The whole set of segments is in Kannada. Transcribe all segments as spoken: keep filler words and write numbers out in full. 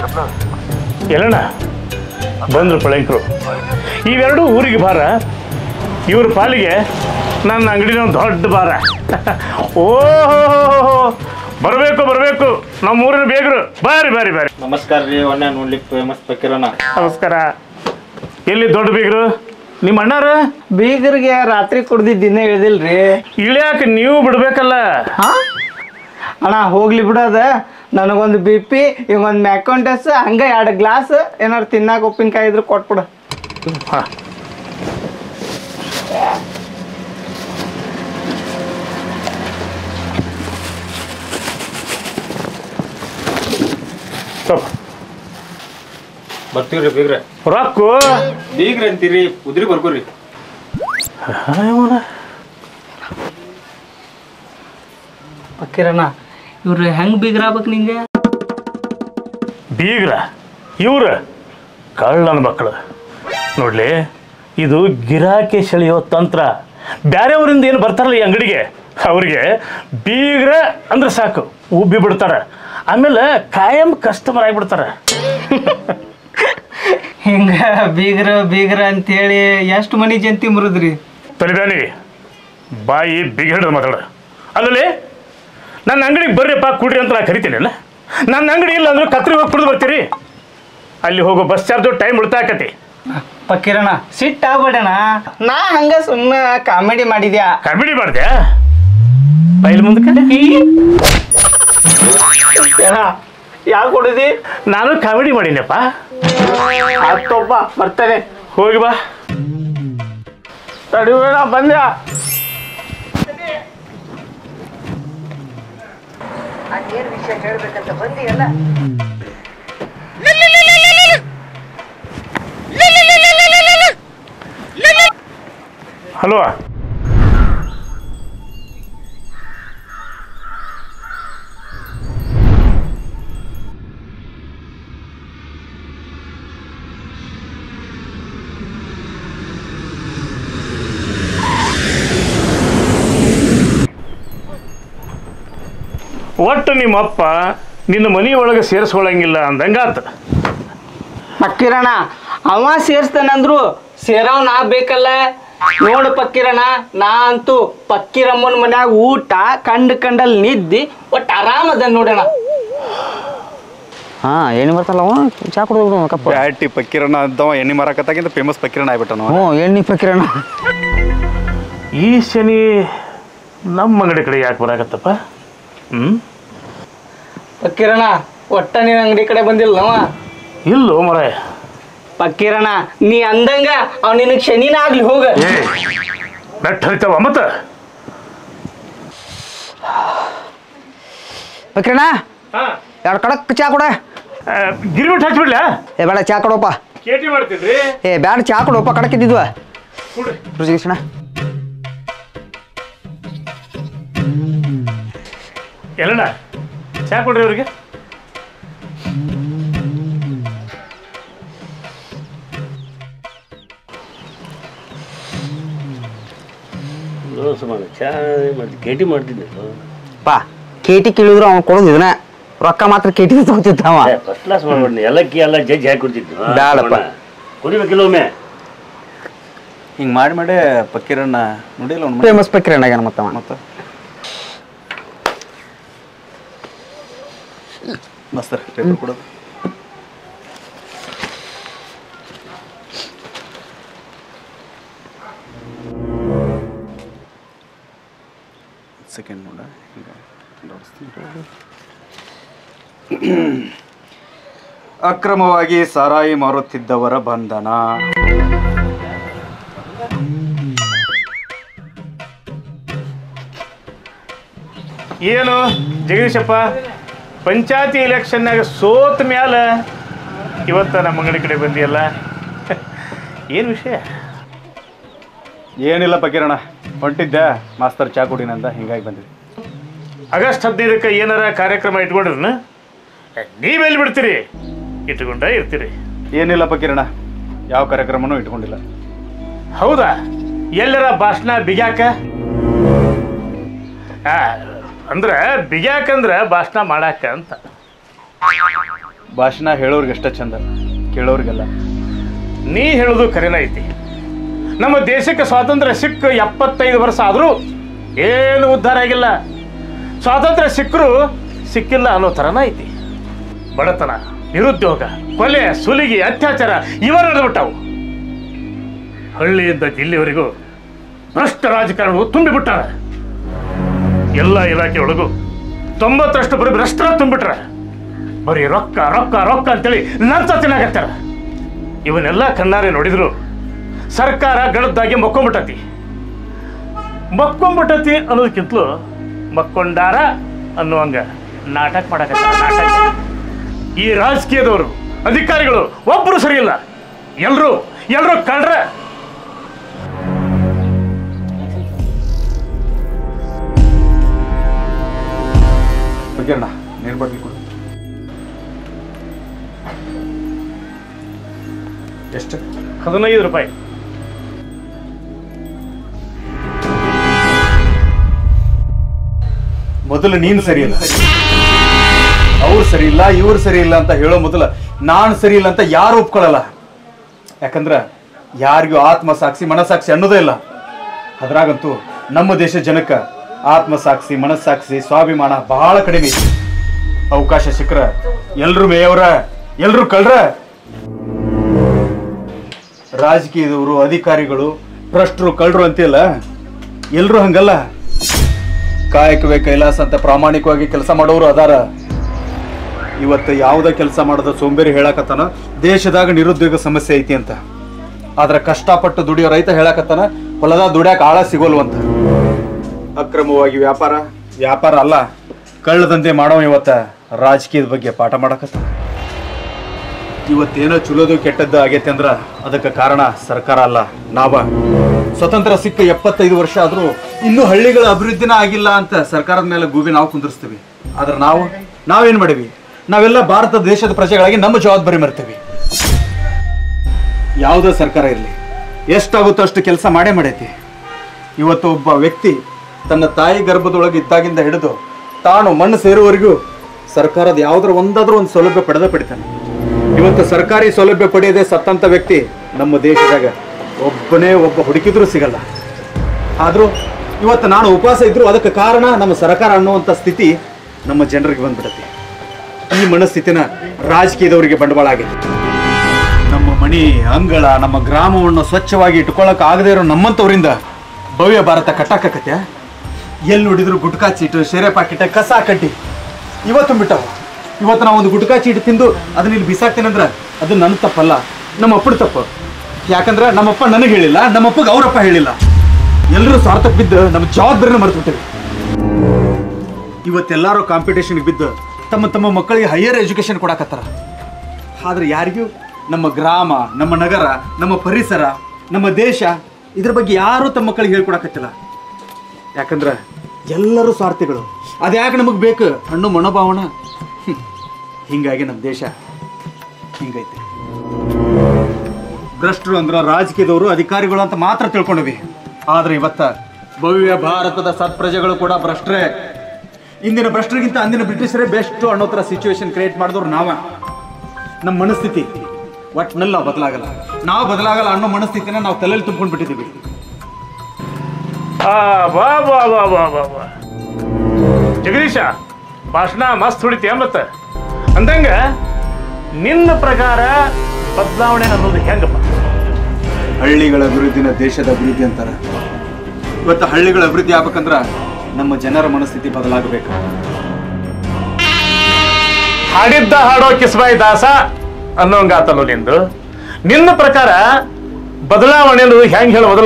ಎಲ್ಲಣ್ಣ ಬಂದರು ಪಳಂಕರು. ಇವೆರಡು ಊರಿಗೆ ಭಾರ, ಇವ್ರ ಪಾಲಿಗೆ ನನ್ನ ಅಂಗಡಿನ ಒಂದು ದೊಡ್ಡ ಭಾರ. ಓಹೋ ಬರಬೇಕು ಬರಬೇಕು, ನಮ್ಮ ಊರಿನ ಬೇಗರು. ಬಾರಿ ಬಾರಿ ಬಾರಿ. ನಮಸ್ಕಾರ ರೀ, ಒಳ್ಳೆ ನೋಡ್ಲಿಕ್ಕೆ ಫೇಮಸ್ ಪಕ್ಕೀರಣ್ಣ. ನಮಸ್ಕಾರ. ಎಲ್ಲಿ ದೊಡ್ಡ ಬೀಗರು? ನಿಮ್ಮ ಅಣ್ಣಾರ ಬೀಗರಿಗೆ ರಾತ್ರಿ ಕುಡ್ದಿದ್ದು ದಿನ ಇಳಿದಿಲ್ರಿ. ಇಳ್ಯಾಕ ನೀವು ಬಿಡ್ಬೇಕಲ್ಲ. ಹಾ ಅಣ್ಣ ಹೋಗ್ಲಿ ಬಿಡೋದ. ನನಗೊಂದು ಬಿ ಪಿ, ಇವಂಗೊಂದು ಮ್ಯಾಕೊಂಟಸ್, ಹಂಗೆ ಎರಡು ಗ್ಲಾಸ್ ಏನಾರು ತಿನ್ನಾಕ ಉಪ್ಪಿನಕಾಯಿ ಇದ್ರು ಕೊಟ್ಬಿಡು. ಹಾಂ ಬರ್ತೀವ್ರಿ ಬೀಗ್ರೆ. ರೊಕ್ಕು ಬೀಗ್ರೆ ಅಂತೀರಿ, ಉದ್ರಿ ಬರ್ಕೋರಿ. ಅಕ್ಕಿರಣ್ಣ ಇವ್ರು ಹೆಂಗ್ ಬೀಗ್ರಾಗ್ಬೇಕು ನಿಂಗೆ? ಬೀಗ್ರ ಇವ್ರ ಕಳ್ಳನ ಮಕ್ಕಳು ನೋಡ್ಲಿ. ಇದು ಗಿರಾಕಿ ಸೆಳೆಯೋ ತಂತ್ರ. ಬೇರೆಯವರಿಂದ ಏನು ಬರ್ತಾರಲ್ಲ ಈ ಅಂಗಡಿಗೆ, ಅವ್ರಿಗೆ ಬೀಗ್ರ ಅಂದ್ರೆ ಸಾಕು, ಉಬ್ಬಿ ಬಿಡ್ತಾರೆ. ಆಮೇಲೆ ಕಾಯಂ ಕಸ್ಟಮರ್ ಆಗಿಬಿಡ್ತಾರೆ. ಹಿಂಗ ಬೀಗ್ರ ಬೀಗ್ರ ಅಂತೇಳಿ ಎಷ್ಟು ಮನಿ ಜಂತಿ ಮುರಿದ್ರಿ? ತಲಿದಾನಿ ಬಾಯಿ ಬಿಗಿಡ ಮಾತಾಡ. ಅಲ್ಲಲ್ಲಿ ನನ್ನ ಅಂಗಡಿಗೆ ಬರ್ರಿಪ್ಪ ಕುಡ್ರಿ ಅಂತ ನಾ ಕರಿತೀನಿ ಅಲ್ಲ. ನನ್ನ ಅಂಗಡಿ ಇಲ್ಲ ಅಂದ್ರೆ ಕತ್ರಿ ಹೋಗಿ ಕುಡಿದು ಬರ್ತೀರಿ. ಅಲ್ಲಿ ಹೋಗೋ ಬಸ್ ಚಾರ್ಜು ಟೈಮ್ ಉಳಿತಾಯ ಆಕತಿ. ಪಕ್ಕೀರಣ್ಣ ಸಿಟ್ಟು ಆಗ್ಬೇಡಣ, ನಾ ಹಂಗ ಸುಮ್ಮನೆ ಕಾಮಿಡಿ ಮಾಡಿದ್ಯಾ. ಕಾಮಿಡಿ ಮಾಡ್ದೆ ಬೈಲ್ ಮುಂದಕ್ಕೆ ಯಾಕೆ ಕೊಡಿದಿ? ನಾನು ಕಾಮಿಡಿ ಮಾಡೀನಪ್ಪ. ಆಯ್ತಪ್ಪ ಬರ್ತೇನೆ. ಹೋಗಿ ಬಾ. ತಡಿ ಬೇಡ ಬಂದ್ಯ. ಅದೇನು ವಿಷಯ ಹೇಳ್ಬೇಕಂತ ಬಂದಿಯಲ್ಲ. ಹಲೋ ಒಟ್ಟು ನಿಮ್ಮಪ್ಪ ನಿನ್ನ ಮನೆಯೊಳಗೆ ಸೇರಿಸ್ಕೊಳಂಗಿಲ್ಲ ಅಂದಂಗಾತ. ಪಕ್ಕೀರಣ್ಣ ಅವ ಸೇರ್ಸ್ತಾನಂದ್ರು ಸೇರವ್ ನಾ ಬೇಕಲ್ಲ. ನೋಡು ಪಕ್ಕೀರಣ್ಣ, ನಾ ಅಂತೂ ಪಕ್ಕೀರಮ್ಮನ ಮನ್ಯಾಗ ಊಟ ಕಂಡು ಕಂಡಲ್ಲಿ ನಿದ್ದಿ ಒಟ್ಟು ಆರಾಮದ ನೋಡೋಣ. ಹಾ ಎಣ್ಣೆ ಬರ್ತಲ್ಲ ಅವ ಚಾ ಕುಡಿದು ಕಪ್ಪ. ಬ್ಯಾಟಿ ಪಕ್ಕೀರಣ್ಣ ಅಂತವ ಎಣ್ಣೆ ಮಾರಾಕತ್ತಾಗಿಂತ ಫೇಮಸ್ ಪಕ್ಕೀರಣ್ಣ ಆಗ್ಬಿಟ್ಟನು. ಹ್ಞೂ ಎಣ್ಣೆ ಪಕ್ಕೀರಣ್ಣ. ಈ ಶನಿ ನಮ್ಮ ಅಂಗಡಿ ಕಡೆ ಯಾಕೆ ಬರಾಕತ್ತಪ್ಪ? ಹ್ಞೂ ಪಕ್ಕೀರಣ್ಣ ಒಟ್ಟ ನೀನ್ ಅಂಗಡಿ ಕಡೆ ಬಂದಿಲ್ಲ ನವ? ಇಲ್ಲೋ ಮರ. ಪಕ್ಕೀರಣ್ಣ ನೀ ಅಂದಂಗ ಅವ್ ನಿನಗ್ ಶನಿನ ಆಗ್ಲಿ ಹೋಗ. ಏ ಬೆಟ್ಟ ಹರಿತಾವ ಮತ್ತ. ಪಕ್ಕೀರಣ್ಣ ಎರಡು ಕಡಕ್ ಚಾ ಕೊಡ. ಗಿರಿಬಿಟ್ಟು ಹಚ್ಬಿಡ್ಲ? ಏ ಬೇಡ ಚಾ ಕೊಡಪ್ಪ. ಕೇಟಿ ಮಾಡ್ತೀನಿ. ಏ ಬ್ಯಾಡ ಚಾ ಕೊಡಪ್ಪ, ಕಡಕ್ ಇದ್ದಿದ್ವ ರುಚಿಕೃಷ್ಣ. ಎಲ್ಲಣ್ಣ ಚಾ ಕೊಡ್ರಿ ಅವ್ರಿಗೆ. ಚಾ ಕೇಟಿ ಮಾಡ್ತಿದ್ದೆ ಪಾ. ಕೇಟಿ ಕೇಳಿದ್ರು ಅವ್ನು ಕೊಡೋದು ಇದನ್ನ, ರೊಕ್ಕ ಮಾತ್ರ ಕೇಟಿ ತಗೋತಿದ್ದವ. First class ಮಾಡ್ಬಿಡ್ನಿ. ಎಲ್ಲಕ್ಕಿ ಎಲ್ಲ ಜಜ್ಜಿ ಹಾಕಿ ಕೊಡ್ತಿದ್ದು. ಬ್ಯಾಡಪ್ಪ ಕುಡಿಬೇಕಿಲ್ಲ ಒಮ್ಮೆ. ಹಿಂಗೆ ಮಾಡಿ ಮಾಡಿ ಪಕ್ಕೀರಣ್ಣ ನೋಡಿಲ್ಲ ಅವ್ನು ಫೇಮಸ್ ಪಕ್ಕೀರಣ್ಣ ಆಗ್ಯಾನ ಮತ್ತವ. ಮತ್ತೆ ಮಸ್ತ್ ಪೇಪರ್ ಕೊಡೋದು. ಸೆಕೆಂಡ್ ನೋಡ ಅಕ್ರಮವಾಗಿ ಸಾರಾಯಿ ಮಾರುತ್ತಿದ್ದವರ ಬಂಧನ. ಏನು ಜಗದೀಶಪ್ಪ, ಪಂಚಾಯತಿ ಎಲೆಕ್ಷನ್ನಾಗ ಸೋತ ಮ್ಯಾಲ ಇವತ್ತ ನಮ್ಮ ಅಂಗಡಿ ಕಡೆ ಬಂದಿಯಲ್ಲ, ಏನು ವಿಷಯ? ಏನಿಲ್ಲ ಪಕ್ಕೀರಣ್ಣ, ಹೊಂಟಿದ್ದೆ ಮಾಸ್ತರ್ ಚಾ ಕುಡಿನಂದ, ಹಿಂಗಾಗಿ ಬಂದಿದ್ದೆ. ಆಗಸ್ಟ್ ಹದಿನೈದಕ್ಕೆ ಏನಾರ ಕಾರ್ಯಕ್ರಮ ಇಟ್ಕೊಂಡ್ರನ ನೀವೆಲ್ಲಿ ಬಿಡ್ತೀರಿ? ಇಟ್ಕೊಂಡ ಇರ್ತೀರಿ. ಏನಿಲ್ಲ ಪಕ್ಕೀರಣ್ಣ, ಯಾವ ಕಾರ್ಯಕ್ರಮನೂ ಇಟ್ಕೊಂಡಿಲ್ಲ. ಹೌದಾ? ಎಲ್ಲರ ಭಾಷಣ ಬಿಗ್ಯಾಕ? ಅಂದ್ರೆ ಬಿಗ್ಯಾಕಂದ್ರೆ ಭಾಷಣ ಮಾಡಾಕ ಅಂತ. ಭಾಷಣ ಹೇಳೋರ್ಗೆ ಅಷ್ಟೇ ಚಂದ, ಕೇಳೋರಿಗೆಲ್ಲ. ನೀ ಹೇಳೋದು ಕರೆನ ಐತಿ. ನಮ್ಮ ದೇಶಕ್ಕೆ ಸ್ವಾತಂತ್ರ್ಯ ಸಿಕ್ಕ ಎಪ್ಪತ್ತೈದು ವರ್ಷ ಆದರೂ ಏನು ಉದ್ಧಾರ ಆಗಿಲ್ಲ. ಸ್ವಾತಂತ್ರ್ಯ ಸಿಕ್ಕರು ಸಿಕ್ಕಿಲ್ಲ ಅನ್ನೋ ಥರನ ಐತಿ. ಬಡತನ, ನಿರುದ್ಯೋಗ, ಕೊಲೆ, ಸುಲಿಗೆ, ಅತ್ಯಾಚಾರ ಇವ ನಡೆದ್ಬಿಟ್ಟವು. ಹಳ್ಳಿಯಿಂದ ಜಿಲ್ಲೆಯವರೆಗೂ ಭ್ರಷ್ಟ ರಾಜಕಾರಣವು ತುಂಬಿಬಿಟ್ಟಾರ. ಎಲ್ಲ ಇಲಾಖೆಯೊಳಗೂ ತೊಂಬತ್ತರಷ್ಟು ಬರೀ ಭ್ರಷ್ಟರ ತುಂಬಿಟ್ರ. ಬರೀ ರೊಕ್ಕ ರೊಕ್ಕ ರೊಕ್ಕ ಅಂತೇಳಿ ಲಂಚ ತಿನ್ನಾಗತ್ತಾರ. ಇವನ್ನೆಲ್ಲ ಕಣ್ಣಾರೆ ನೋಡಿದ್ರು ಸರ್ಕಾರ ಗಡದ್ದಾಗಿ ಮಕ್ಕೊಂಬಿಟ್ಟತಿ. ಮಕ್ಕೊಂಬಿಟ್ಟತಿ ಅನ್ನೋದಕ್ಕಿಂತಲೂ ಮಕ್ಕೊಂಡಾರ ಅನ್ನುವಂಗ ನಾಟಕ ಮಾಡಕತ್ತಾರ. ನಾಟಕ. ಈ ರಾಜಕೀಯದವರು, ಅಧಿಕಾರಿಗಳು ಒಬ್ಬರು ಸರಿ ಇಲ್ಲ. ಎಲ್ರು ಎಲ್ರು ಕಳ್ರ. ಬಗ್ಗೆಣ್ಣ ನೀರು ಬಾಟ್ಲಿ ಕೊಡು. ಎಷ್ಟು? ಹದಿನೈದು ರೂಪಾಯಿ. ಮೊದಲು ನೀನು ಸರಿ ಇಲ್ಲ, ಅವ್ರು ಸರಿ ಇಲ್ಲ, ಇವ್ರು ಸರಿ ಇಲ್ಲ ಅಂತ ಹೇಳೋ ಮೊದಲ ನಾನು ಸರಿ ಇಲ್ಲ ಅಂತ ಯಾರು ಒಪ್ಕೊಳ್ಳಲ್ಲ. ಯಾಕಂದ್ರೆ ಯಾರಿಗೂ ಆತ್ಮಸಾಕ್ಷಿ ಮನಸ್ಸಾಕ್ಷಿ ಅನ್ನೋದೇ ಇಲ್ಲ. ಅದ್ರಾಗಂತೂ ನಮ್ಮ ದೇಶ ಜನಕ್ಕೆ ಆತ್ಮಸಾಕ್ಷಿ ಮನಸ್ಸಾಕ್ಷಿ ಸ್ವಾಭಿಮಾನ ಬಹಳ ಕಡಿಮೆ ಐತಿ. ಅವಕಾಶ ಸಿಕ್ಕ್ರ ಎಲ್ರು ಮೇಯವ್ರ, ಎಲ್ರು ಕಳ್ರ. ರಾಜಕೀಯದವರು, ಅಧಿಕಾರಿಗಳು, ಭ್ರಷ್ಟರು, ಕಳ್ರು ಅಂತಿಲ್ಲ, ಎಲ್ರು ಹಂಗಲ್ಲ. ಕಾಯಕವೇ ಕೈಲಾಸ ಅಂತ ಪ್ರಾಮಾಣಿಕವಾಗಿ ಕೆಲಸ ಮಾಡೋರು ಅದಾರ. ಇವತ್ತು ಯಾವುದೇ ಕೆಲಸ ಮಾಡೋದ ಸೋಂಬೇರಿ ಹೇಳಕತ್ತಾನ ದೇಶದಾಗ ನಿರುದ್ಯೋಗ ಸಮಸ್ಯೆ ಐತಿ ಅಂತ. ಆದ್ರೆ ಕಷ್ಟಪಟ್ಟು ದುಡಿಯೋ ರೈತ ಹೇಳಕತ್ತಾನ ಹೊಲದ ದುಡ್ಯಾಕ ಆಳ ಸಿಗೋಲ್ವಂತ. ಅಕ್ರಮವಾಗಿ ವ್ಯಾಪಾರ ವ್ಯಾಪಾರ ಅಲ್ಲ ಕಳ್ಳದಂತೆ ಮಾಡೋ ಇವತ್ತ ರಾಜಕೀಯದ ಬಗ್ಗೆ ಪಾಠ ಮಾಡಕತ್ತಾನ. ಇವತ್ತೇನೋ ಚುಲೋದು ಕೆಟ್ಟದ್ದು ಆಗೈತೆ ಅಂದ್ರ ಅದಕ್ಕೆ ಕಾರಣ ಸರ್ಕಾರ ಅಲ್ಲ, ನಾವ. ಸ್ವತಂತ್ರ ಸಿಕ್ಕ ಎಪ್ಪತ್ತೈದು ವರ್ಷ ಆದ್ರೂ ಇನ್ನೂ ಹಳ್ಳಿಗಳ ಅಭಿವೃದ್ಧಿನ ಆಗಿಲ್ಲ ಅಂತ ಸರ್ಕಾರದ ಮೇಲೆ ಗೂಬಿ ನಾವು ಕುಂದಿರ್ಸ್ತೀವಿ. ಆದ್ರೆ ನಾವು ನಾವೇನ್ ಮಾಡಿವಿ? ನಾವೆಲ್ಲ ಭಾರತ ದೇಶದ ಪ್ರಜೆಗಳಾಗಿ ನಮ್ಮ ಜವಾಬ್ದಾರಿ ಮರ್ತೀವಿ. ಯಾವುದೇ ಸರ್ಕಾರ ಇರಲಿ, ಎಷ್ಟಾಗುತ್ತೋ ಅಷ್ಟು ಕೆಲಸ ಮಾಡೇ ಮಾಡೈತಿ. ಇವತ್ತು ಒಬ್ಬ ವ್ಯಕ್ತಿ ತನ್ನ ತಾಯಿ ಗರ್ಭದೊಳಗೆ ಇದ್ದಾಗಿಂದ ಹಿಡಿದು ತಾನು ಮಣ್ಣು ಸೇರುವವರೆಗೂ ಸರ್ಕಾರದ ಯಾವ್ದಾರ ಒಂದಾದ್ರೂ ಒಂದು ಸೌಲಭ್ಯ ಪಡೆದ ಪಡಿತಾನೆ. ಇವತ್ತು ಸರ್ಕಾರಿ ಸೌಲಭ್ಯ ಪಡೆಯದೆ ಸತ್ತಂತ ವ್ಯಕ್ತಿ ನಮ್ಮ ದೇಶದಾಗ ಒಬ್ಬನೇ ಒಬ್ಬ ಹುಡುಕಿದ್ರೂ ಸಿಗಲ್ಲ. ಆದ್ರೂ ಇವತ್ತು ನಾನು ಉಪವಾಸ ಇದ್ರು ಅದಕ್ಕೆ ಕಾರಣ ನಮ್ಮ ಸರ್ಕಾರ ಅನ್ನುವಂಥ ಸ್ಥಿತಿ ನಮ್ಮ ಜನರಿಗೆ ಬಂದ್ಬಿಡುತ್ತೆ. ಈ ಮನಸ್ಥಿತಿನ ರಾಜಕೀಯದವರಿಗೆ ಬಂಡವಾಳ ಆಗಿದೆ. ನಮ್ಮ ಮನೆ ಅಂಗಳ ನಮ್ಮ ಗ್ರಾಮವನ್ನು ಸ್ವಚ್ಛವಾಗಿ ಇಟ್ಕೊಳ್ಳೋಕೆ ಆಗದೆ ಇರೋ ನಮ್ಮಂಥವರಿಂದ ಭವ್ಯ ಭಾರತ ಕಟ್ಟಾಕತ್ತೆ. ಎಲ್ಲಿ ನೋಡಿದ್ರು ಗುಟ್ಕಾ ಚೀಟು, ಶೇರೆ ಪಾಕಿಟ, ಕಸ ಕಡ್ಡಿ ಇವತ್ತು ತುಂಬಿಟ್ಟವು. ಇವತ್ತು ನಾವು ಒಂದು ಗುಟ್ಕಾ ಚೀಟು ತಿಂದು ಅದನ್ನ ಇಲ್ಲಿ ಬಿಸಾಕ್ತೇನೆ ಅಂದ್ರೆ ಅದು ನನ್ನ ತಪ್ಪಲ್ಲ, ನಮ್ಮ ಅಪ್ಪನ ತಪ್ಪು. ಯಾಕಂದ್ರೆ ನಮ್ಮಪ್ಪ ನನಗೆ ಹೇಳಿಲ್ಲ, ನಮ್ಮಪ್ಪಗೆ ಅವರಪ್ಪ ಹೇಳಿಲ್ಲ. ಎಲ್ಲರೂ ಸ್ವಾರ್ಥಕ್ಕೆ ಬಿದ್ದು ನಮ್ಮ ಜವಾಬ್ದಾರಿನ ಮರೆತುಬಿಟ್ಟೇವೆ. ಇವತ್ತೆಲ್ಲರೂ ಕಾಂಪಿಟೇಷನ್ಗೆ ಬಿದ್ದು ತಮ್ಮ ತಮ್ಮ ಮಕ್ಕಳಿಗೆ ಹೈಯರ್ ಎಜುಕೇಶನ್ ಕೊಡಕತ್ತಾರ. ಆದ್ರೆ ಯಾರಿಗೂ ನಮ್ಮ ಗ್ರಾಮ, ನಮ್ಮ ನಗರ, ನಮ್ಮ ಪರಿಸರ, ನಮ್ಮ ದೇಶ ಇದ್ರ ಬಗ್ಗೆ ಯಾರೂ ತಮ್ಮ ಮಕ್ಕಳಿಗೆ ಹೇಳ್ಕೊಡಕತ್ತಿಲ್ಲ. ಯಾಕಂದ್ರೆ ಎಲ್ಲರೂ ಸ್ವಾರ್ಥಿಗಳು. ಅದ್ಯಾಕೆ ನಮಗೆ ಬೇಕು ಅನ್ನೋ ಮನೋಭಾವನ. ಹಿಂಗಾಗಿ ನಮ್ಮ ದೇಶ ಹಿಂಗೈತೆ. ಭ್ರಷ್ಟರು ಅಂದ್ರೆ ರಾಜಕೀಯದವರು, ಅಧಿಕಾರಿಗಳು ಅಂತ ಮಾತ್ರ ತಿಳ್ಕೊಂಡಿವಿ. ಆದ್ರೆ ಇವತ್ತ ಭವ್ಯ ಭಾರತದ ಸತ್ಪ್ರಜೆಗಳು ಕೂಡ ಭ್ರಷ್ಟರೇ. ಇಂದಿನ ಭ್ರಷ್ಟರಿಗಿಂತ ಅಂದಿನ ಬ್ರಿಟಿಷರೇ ಬೆಸ್ಟ್ ಅನ್ನೋ ಥರ ಸಿಚುವೇಶನ್ ಕ್ರಿಯೇಟ್ ಮಾಡಿದವ್ರು ನಾವ. ನಮ್ಮ ಮನಸ್ಥಿತಿ ಒಟ್ಟಿನಲ್ಲಿ ನಾವು ಬದಲಾಗಲ್ಲ, ನಾವು ಬದಲಾಗಲ್ಲ ಅನ್ನೋ ಮನಸ್ಥಿತಿನ ನಾವು ತಲೆಯಲ್ಲಿ ತುಂಬ್ಕೊಂಡು ಬಿಟ್ಟಿದ್ದೀವಿ. ಬಾ ಬಾ ಬಾ ಬಾ ಬಾ ಬಾ ಜಗದೀಶ, ಭಾಷಣ ಮಸ್ತ್ ಹೊಡಿತೀಯ. ಮತ್ತೆ ಅಂದಂಗ ನಿನ್ನ ಪ್ರಕಾರ ಬದಲಾವಣೆ ಅನ್ನೋದು ಹೆಂಗಪ್ಪ? ಹಳ್ಳಿಗಳ ಅಭಿವೃದ್ಧಿನ ದೇಶದ ಅಭಿವೃದ್ಧಿ ಅಂತಾರೆ. ಇವತ್ತು ಹಳ್ಳಿಗಳ ಅಭಿವೃದ್ಧಿ ಆಗ್ಬೇಕಂದ್ರ ನಮ್ಮ ಜನರ ಮನಸ್ಥಿತಿ ಬದಲಾಗಬೇಕು. ಹಾಡಿದ್ದ ಹಾಡೋ ಕಿಸ್ಬಾಯಿ ದಾಸ ಅನ್ನೋಂಗಾತಲ್ಲೋ ನಿಂದು. ನಿನ್ನ ಪ್ರಕಾರ ಬದಲಾವಣೆ ಅನ್ನೋದು ಹೆಂಗ್ ಹೇಳೋದಲ್ಲ?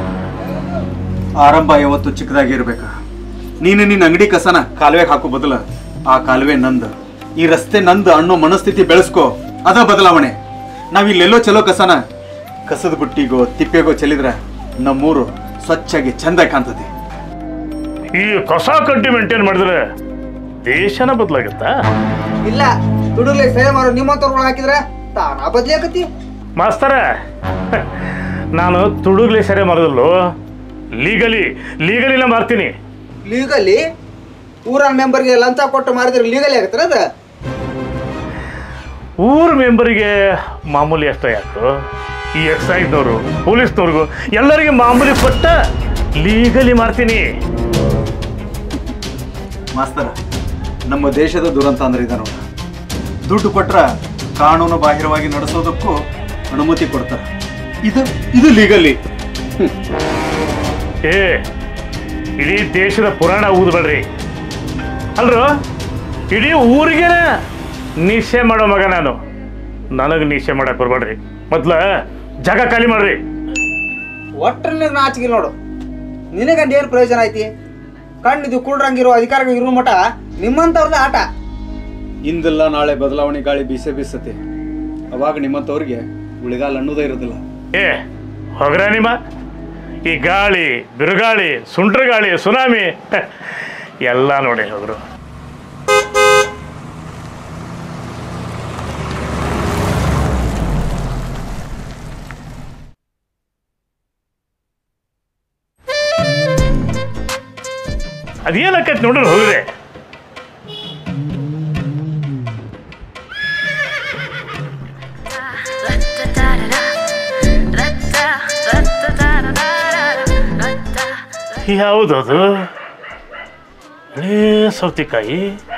ಆರಂಭ ಯಾವತ್ತು ಚಿಕ್ಕದಾಗಿ ಇರ್ಬೇಕ. ನೀನು ನಿನ್ನ ಅಂಗಡಿ ಕಸನ ಕಾಲುವೆಗೆ ಹಾಕೋ ಬದಲ ಆ ಕಾಲುವೆ ನಂದ, ಈ ರಸ್ತೆ ನಂದು ಅನ್ನೋ ಮನಸ್ಥಿತಿ ಬೆಳೆಸ್ಕೋ. ಅದ ಬದಲಾವಣೆ. ನಾವಿಲ್ಲೆಲ್ಲೋ ಚಲೋ ಕಸನ ಕಸದ ಬುಟ್ಟಿಗೋ ತಿಪ್ಪೆಗೋ ಚೆಲ್ಲಿದ್ರೆ ನಮ್ಮೂರು ಸ್ವಚ್ಛಾಗಿ ಚಂದ ಕಾಣ್ತದೆ. ಈ ಕಸ ಕಡ್ಡಿ ಮೇಂಟೈನ್ ಮಾಡಿದ್ರೆ ದೇಶನ ಬದಲಾಗುತ್ತಾ? ಇಲ್ಲ, ದುಡುಗ್ಲೆ ಸೇವೆ ಮಾಡೋ ನಿಮ್ಮಂತವ್ರು ಹಾಕಿದ್ರೆ ತಾನ ಬದ್ಲಿ ಆಗತಿ. ಮಾಸ್ತರ, ನಾನು ತುಡುಗ್ಲಿ ಸೆರೆ ಮಾಡೋದಲ್ಲೋ, ಲೀಗಲಿ ಲೀಗಲಿನ ಮಾಡ್ತೀನಿ. ಲೀಗಲಿ ಊರ ಮೆಂಬರ್ಗೆ ಲಂಚ ಕೊಟ್ಟು ಮಾಡಿದ್ರೆ ಲೀಗಲಿ ಆಗತ್ತರ ಅದ? ಊರ ಮೆಂಬರಿಗೆ ಮಾಮೂಲಿ ಅಷ್ಟೇ ಯಾಕು ಈ ಎಕ್ಸೈಸ್ನವರು ಪೊಲೀಸ್ನವ್ರಿಗೂ ಎಲ್ಲರಿಗೆ ಮಾಮೂಲಿ ಕೊಟ್ಟ ಲೀಗಲಿ ಮಾಡ್ತೀನಿ. ಮಾಸ್ತರ, ನಮ್ಮ ದೇಶದ ದುರಂತ ಅಂದ್ರೆ ಇದೆ ನೋಡ. ದುಡ್ಡು ಕೊಟ್ರ ಕಾನೂನು ಬಾಹಿರವಾಗಿ ನಡೆಸೋದಕ್ಕೂ ಅನುಮತಿ ಕೊಡ್ತಾರೆ. ಇದು ಇದು ಲೀಗಲಿ. ಏ ಇಡೀ ದೇಶದ ಪುರಾಣ ಊದ್ಬೇಡ್ರಿ. ಅಲ್ರು ಇಡೀ ಊರಿಗೇನ ನಿಶ್ಚಯ ಮಾಡೋ ಮಗ ನಾನು. ನನಗೆ ನಿಶ್ಚಯ ಮಾಡಕ್ ಬರ್ಬೇಡ್ರಿ. ಮೊದ್ಲ ಜಾಗ ಖಾಲಿ ಮಾಡ್ರಿ. ಒಟ್ಟಲ್ಲಿ ನಾಚಿಗೆ ನೋಡು. ನಿನಗಂಡ ಏನು ಪ್ರಯೋಜನ ಐತಿ? ಕಣ್ಣಿದು ಕುಳ್ರಂಗಿರೋ ಅಧಿಕಾರಿಗಳು ಇರೋ ಮಠ ನಿಮ್ಮಂಥವ್ರದ ಆಟ. ಇಂದೆಲ್ಲ ನಾಳೆ ಬದಲಾವಣೆ ಗಾಳಿ ಬೀಸೆ ಬೀಸತ್ತೆ. ಅವಾಗ ನಿಮ್ಮಂಥವ್ರಿಗೆ ಉಳಿಗಾಲ ಅನ್ನೋದೇ ಇರೋದಿಲ್ಲ. ಏ ಹೋಗ್ರ ನಿಮ್ಮ ಈ ಗಾಳಿ ಬಿರುಗಾಳಿ ಸುಂಟ್ರ ಗಾಳಿ ಸುನಾಮಿ ಎಲ್ಲ ನೋಡಿ ಹೋಗ್ರು. ಅದೇನಕ್ಕೈತಿ ನೋಡ್ರಿ ಹೋಗ್ರೆ. ಯಾವುದದು? ಹಳೇ ಸೌತೆಕಾಯಿ